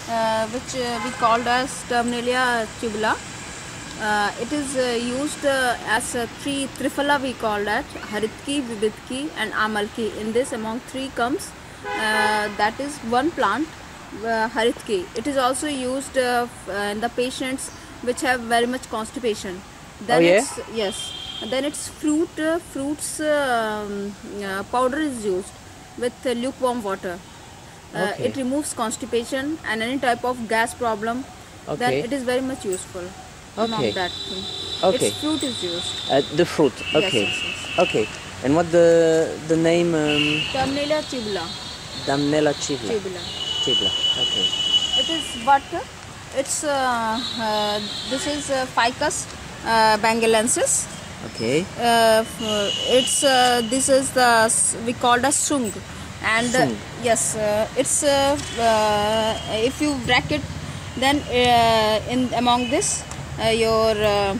which we called as Terminalia tubula. It is used as three triphala, we call that Haritki, Vibhitki and Amalki. In this, among three comes that is one plant, Haritki. It is also used in the patients which have very much constipation. Then then its fruits powder is used with lukewarm water. It removes constipation and any type of gas problem. Then it is very much useful. Among that thing. Its fruit is used. The fruit. Okay. Yes. Okay. And what the name? Terminalia tubula. Terminalia tubula. Tubula. Okay. It is what? It's this is Ficus bengalensis. Okay. It's this is the we called as sung, and yes, it's if you bracket, then in among this your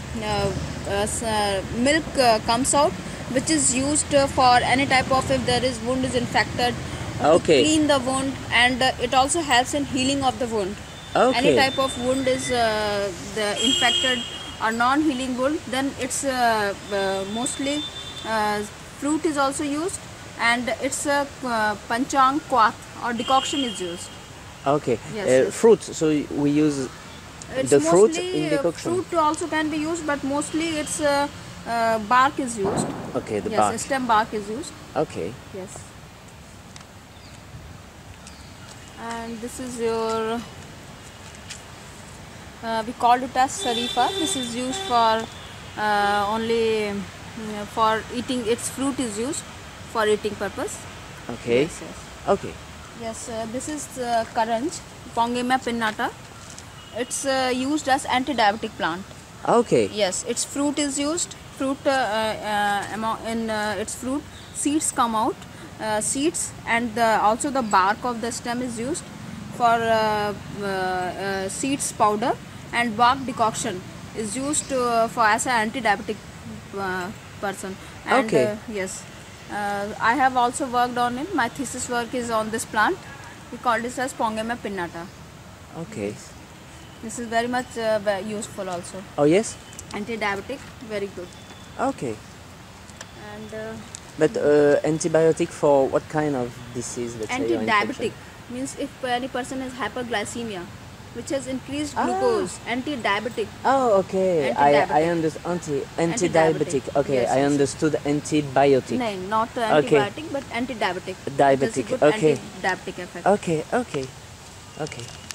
milk comes out, which is used for any type of, if there is wound is infected, to clean the wound, and it also helps in healing of the wound. Any type of wound is the infected or non-healing wound, then it's mostly fruit is also used, and it's panchang kwath or decoction is used. Okay. Yes. Fruit. So we use the fruit in decoction. Fruit also can be used, but mostly it's bark is used. Okay, the yes, bark. Stem bark is used. Okay. Yes. And this is your we called it as sarifa. This is used for only for eating. Its fruit is used for eating purpose. Okay. Yes, yes. Okay. Yes, this is karanj, Pongemia pinnata. It's used as anti-diabetic plant. Okay. Yes, its fruit is used. Fruit in its fruit, seeds come out. Seeds and also the bark of the stem is used for seeds powder, and bark decoction is used for as an anti-diabetic person. And, yes, I have also worked on it. My thesis work is on this plant. We call this as Pongemia pinnata. Okay. This is very much useful also. Oh yes. Anti-diabetic, very good. Okay. And but antibiotic for what kind of disease? Anti-diabetic means if any person has hyperglycemia, which has increased glucose, anti-diabetic. Oh, okay. I understand. Anti-diabetic. Okay, yes, I understood antibiotic. No, not antibiotic, but anti-diabetic. Diabetic. Okay. Anti-diabetic effect. Okay. Okay. Okay.